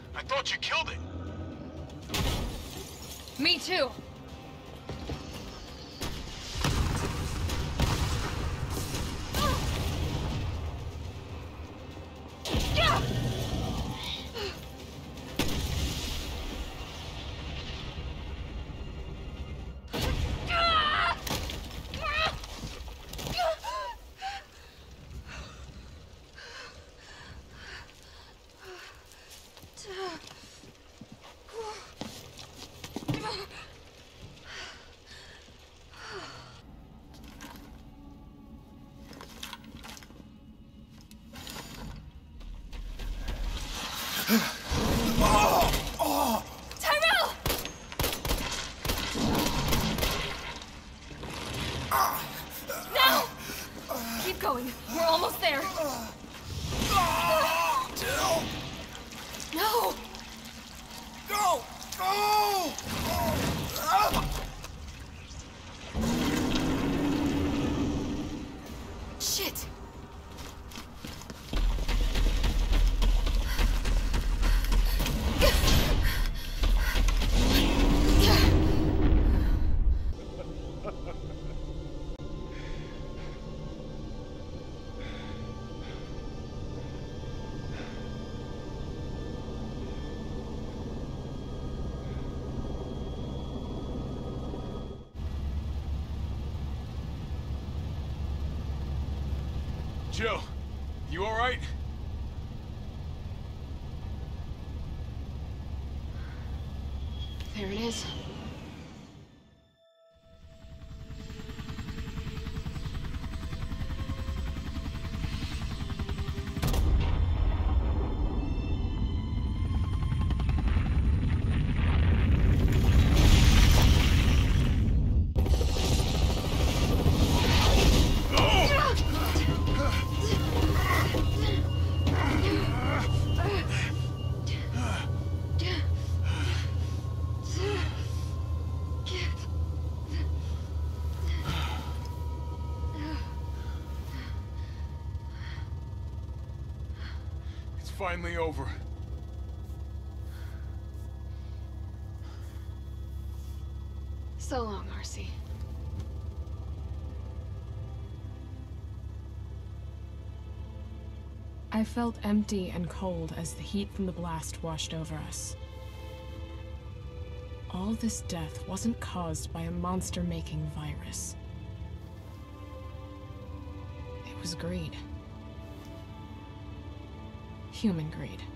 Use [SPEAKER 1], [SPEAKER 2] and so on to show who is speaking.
[SPEAKER 1] I thought you killed it.
[SPEAKER 2] Me too. Tyrell! Now! Keep going. We're almost there. No!
[SPEAKER 3] Go! Go!
[SPEAKER 2] Shit!
[SPEAKER 1] Jill, you all right?
[SPEAKER 2] There it is.
[SPEAKER 1] It's finally over.
[SPEAKER 2] So long, RC.
[SPEAKER 4] I felt empty and cold as the heat from the blast washed over us. All this death wasn't caused by a monster-making virus. It was greed. Human greed.